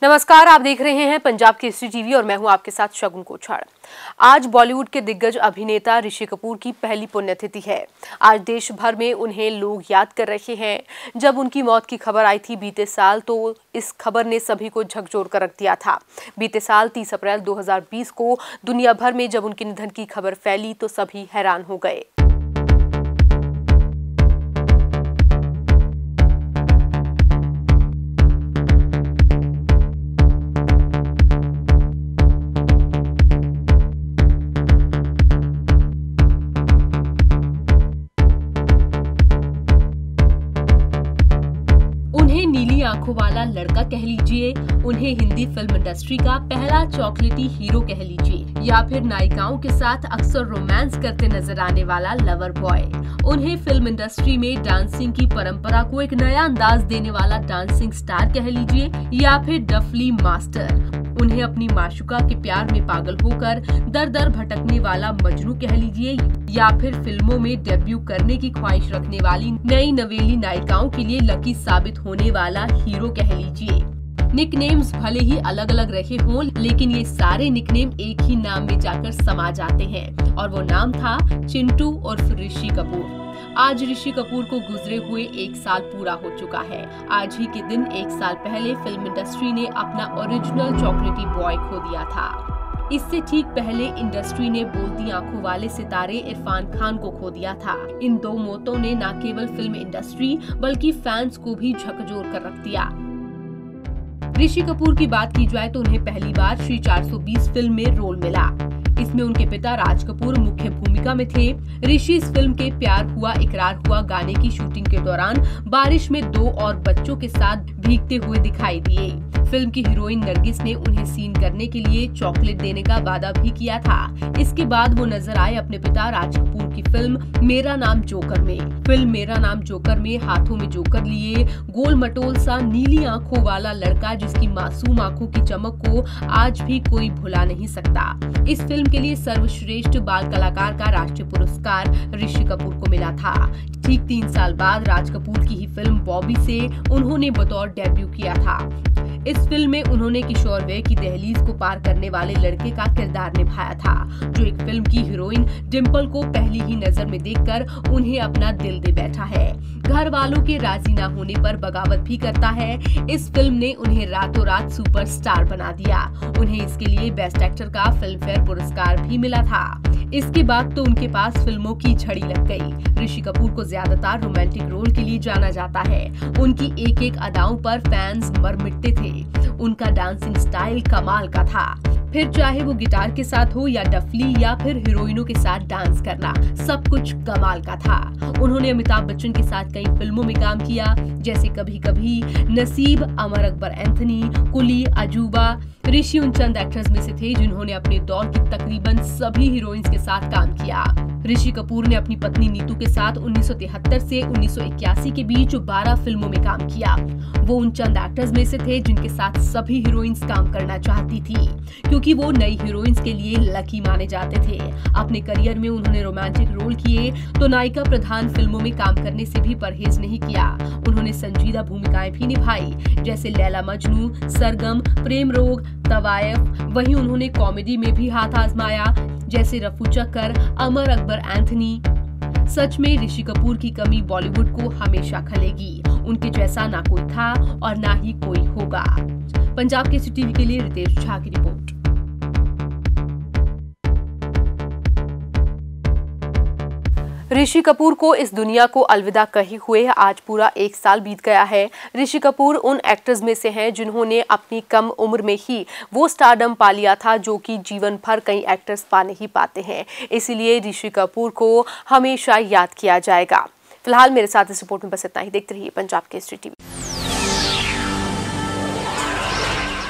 नमस्कार, आप देख रहे हैं पंजाब केसरी टीवी और मैं हूं आपके साथ शगुन कोछाड़। आज बॉलीवुड के दिग्गज अभिनेता ऋषि कपूर की पहली पुण्यतिथि है। आज देश भर में उन्हें लोग याद कर रहे हैं। जब उनकी मौत की खबर आई थी बीते साल, तो इस खबर ने सभी को झकझोर कर रख दिया था। बीते साल 30 अप्रैल 2020 को दुनिया भर में जब उनके निधन की खबर फैली तो सभी हैरान हो गए। उन्हें नीली आंखों वाला लड़का कह लीजिए, उन्हें हिंदी फिल्म इंडस्ट्री का पहला चॉकलेटी हीरो कह लीजिए, या फिर नायिकाओं के साथ अक्सर रोमांस करते नजर आने वाला लवर बॉय। उन्हें फिल्म इंडस्ट्री में डांसिंग की परंपरा को एक नया अंदाज देने वाला डांसिंग स्टार कह लीजिए, या फिर डफली मास्टर। उन्हें अपनी माशुका के प्यार में पागल होकर दर दर भटकने वाला मजनू कह लीजिए, या फिर फिल्मों में डेब्यू करने की ख्वाहिश रखने वाली नई नवेली नायिकाओं के लिए लकी साबित होने वाला हीरो कह लीजिए। निकनेम्स भले ही अलग अलग रहे हों, लेकिन ये सारे निकनेम एक ही नाम में जाकर समा जाते हैं, और वो नाम था चिंटू उर्फ ऋषि कपूर। आज ऋषि कपूर को गुजरे हुए 1 साल पूरा हो चुका है। आज ही के दिन 1 साल पहले फिल्म इंडस्ट्री ने अपना ओरिजिनल चॉकलेटी बॉय खो दिया था। इससे ठीक पहले इंडस्ट्री ने बोलती आंखों वाले सितारे इरफान खान को खो दिया था। इन दो मौतों ने न केवल फिल्म इंडस्ट्री बल्कि फैंस को भी झकझोर कर रख दिया। ऋषि कपूर की बात की जाए तो उन्हें पहली बार श्री 420 फिल्म में रोल मिला। इसमें उनके पिता राज कपूर मुख्य भूमिका में थे। ऋषि इस फिल्म के प्यार हुआ इकरार हुआ गाने की शूटिंग के दौरान बारिश में 2 और बच्चों के साथ भीगते हुए दिखाई दिए। फिल्म की हीरोइन नरगिस ने उन्हें सीन करने के लिए चॉकलेट देने का वादा भी किया था। इसके बाद वो नजर आए अपने पिता राज कपूर की फिल्म मेरा नाम जोकर में। फिल्म मेरा नाम जोकर में हाथों में जोकर लिए गोल मटोल सा नीली आंखों वाला लड़का, जिसकी मासूम आंखों की चमक को आज भी कोई भुला नहीं सकता। इस फिल्म के लिए सर्वश्रेष्ठ बाल कलाकार का राष्ट्रीय पुरस्कार ऋषि कपूर को मिला था। ठीक 3 साल बाद राज कपूर की ही फिल्म बॉबी से उन्होंने बतौर डेब्यू किया था। इस फिल्म में उन्होंने किशोर वय की दहलीज को पार करने वाले लड़के का किरदार निभाया था, जो एक फिल्म की हीरोइन डिम्पल को पहली ही नजर में देखकर उन्हें अपना दिल दे बैठा है। घर वालों के राजी न होने पर बगावत भी करता है। इस फिल्म ने उन्हें रातों रात सुपरस्टार बना दिया। उन्हें इसके लिए बेस्ट एक्टर का फिल्म फेयर पुरस्कार भी मिला था। इसके बाद तो उनके पास फिल्मों की झड़ी लग गई। ऋषि कपूर को ज्यादातर रोमांटिक रोल के लिए जाना जाता है। उनकी एक एक अदाओं पर फैंस मर मिटते थे। उनका डांसिंग स्टाइल कमाल का था, फिर चाहे वो गिटार के साथ हो या डफली या फिर हीरोइनों के साथ डांस करना, सब कुछ कमाल का था। उन्होंने अमिताभ बच्चन के साथ कई फिल्मों में काम किया, जैसे कभी कभी, नसीब, अमर अकबर एंथनी, कुली, अजूबा। ऋषि उन चंद एक्टर्स में से थे जिन्होंने अपने दौर की तकरीबन सभी हीरोइंस के साथ काम किया। ऋषि कपूर ने अपनी पत्नी नीतू के साथ 1973 से 1981 के बीच 12 फिल्मों में काम किया। वो उन चंद एक्टर्स में से थे जिनके साथ सभी हीरोइंस काम करना चाहती थी, क्योंकि वो नई हीरोइंस के लिए लकी माने जाते थे। अपने करियर में उन्होंने रोमांटिक रोल किए तो नायिका प्रधान फिल्मों में काम करने से भी परहेज नहीं किया। उन्होंने संजीदा भूमिकाएं भी निभाई, जैसे लैला मजनू, सरगम, प्रेम रोग, तवायफ। वहीं उन्होंने कॉमेडी में भी हाथ आजमाया, जैसे रफू चक्कर, अमर अकबर एंथनी। सच में ऋषि कपूर की कमी बॉलीवुड को हमेशा खलेगी। उनके जैसा ना कोई था और ना ही कोई होगा। पंजाब केसरी टीवी के लिए रितेश झा की रिपोर्ट। ऋषि कपूर को इस दुनिया को अलविदा कहे हुए आज पूरा 1 साल बीत गया है। ऋषि कपूर उन एक्टर्स में से हैं जिन्होंने अपनी कम उम्र में ही वो स्टारडम पा लिया था जो कि जीवन भर कई एक्टर्स पा नहीं पाते हैं। इसीलिए ऋषि कपूर को हमेशा याद किया जाएगा। फिलहाल मेरे साथ इस रिपोर्ट में बस इतना ही। देखते रहिए पंजाब केसरी टीवी।